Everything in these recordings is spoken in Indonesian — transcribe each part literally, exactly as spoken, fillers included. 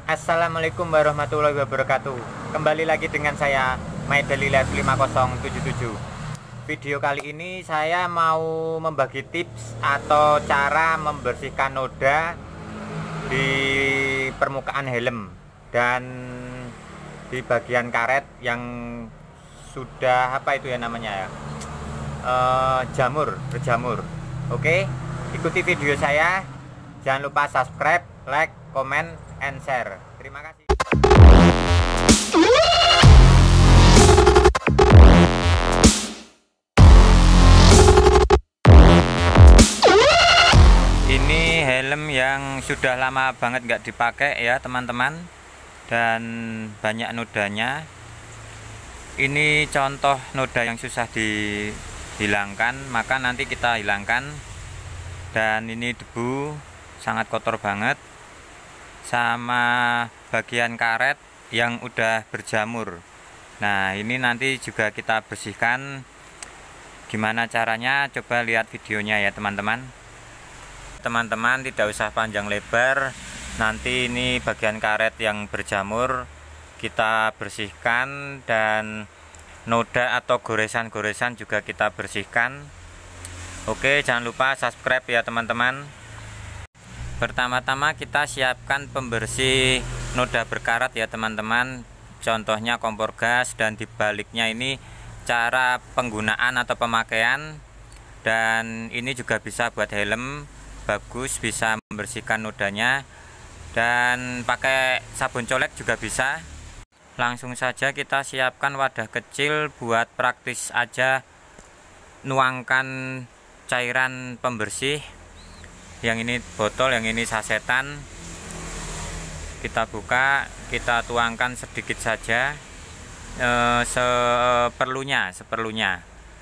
Assalamualaikum warahmatullahi wabarakatuh. Kembali lagi dengan saya My Daily Life lima nol tujuh tujuh. Video kali ini saya mau membagi tips atau cara membersihkan noda di permukaan helm dan di bagian karet yang sudah apa itu ya namanya ya e, jamur, berjamur. Oke, ikuti video saya. Jangan lupa subscribe, like, comment, and share. Terima kasih. Ini helm yang sudah lama banget nggak dipakai ya teman-teman, dan banyak nodanya. Ini contoh noda yang susah dihilangkan, maka nanti kita hilangkan. Dan ini debu sangat kotor banget, sama bagian karet yang udah berjamur. Nah, ini nanti juga kita bersihkan. Gimana caranya? Coba lihat videonya ya teman-teman. Teman-teman tidak usah panjang lebar. Nanti ini bagian karet yang berjamur kita bersihkan, dan noda atau goresan-goresan juga kita bersihkan. Oke, jangan lupa subscribe ya teman-teman. Pertama-tama kita siapkan pembersih noda berkarat ya teman-teman. Contohnya kompor gas, dan dibaliknya ini cara penggunaan atau pemakaian. Dan ini juga bisa buat helm, bagus, bisa membersihkan nodanya. Dan pakai sabun colek juga bisa. Langsung saja kita siapkan wadah kecil buat praktis aja nuangkan cairan pembersih. Yang ini botol, yang ini sasetan. Kita buka, kita tuangkan sedikit saja, e, seperlunya seperlunya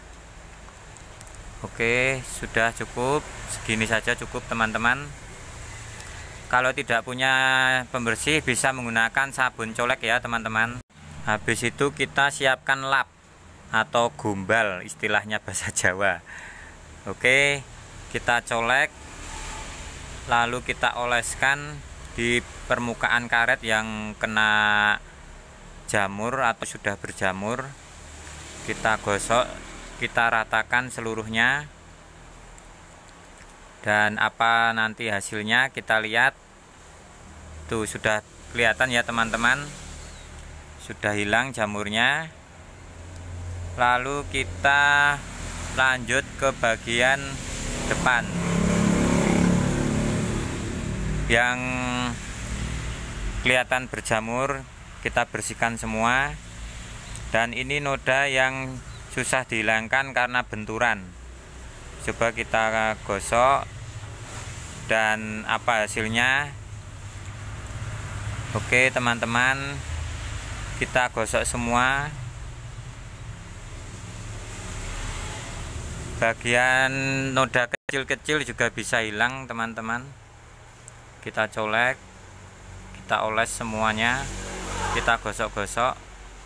Oke, sudah cukup, segini saja cukup teman-teman. Kalau tidak punya pembersih bisa menggunakan sabun colek ya teman-teman. Habis itu kita siapkan lap atau gombal, istilahnya bahasa Jawa. Oke, kita colek, lalu kita oleskan di permukaan karet yang kena jamur atau sudah berjamur. Kita gosok, kita ratakan seluruhnya. Dan apa nanti hasilnya kita lihat. Tuh, sudah kelihatan ya teman-teman. Sudah hilang jamurnya. Lalu kita lanjut ke bagian depan yang kelihatan berjamur, kita bersihkan semua. Dan ini noda yang susah dihilangkan karena benturan. Coba kita gosok, dan apa hasilnya? Oke teman-teman, kita gosok semua. Bagian noda kecil-kecil juga bisa hilang teman-teman. Kita colek, kita oles semuanya, kita gosok-gosok.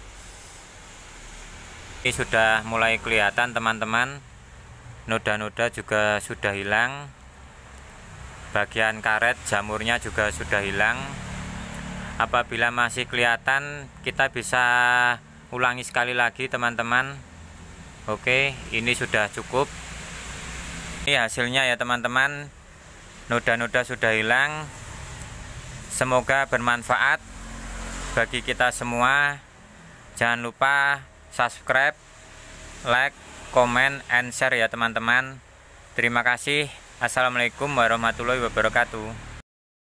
Ini sudah mulai kelihatan teman-teman, noda-noda juga sudah hilang. Bagian karet jamurnya juga sudah hilang. Apabila masih kelihatan, kita bisa ulangi sekali lagi teman-teman. Oke, ini sudah cukup. Ini hasilnya ya teman-teman. Noda-noda sudah hilang. Semoga bermanfaat bagi kita semua. Jangan lupa subscribe, like, comment, and share ya teman-teman. Terima kasih. Assalamualaikum warahmatullahi wabarakatuh.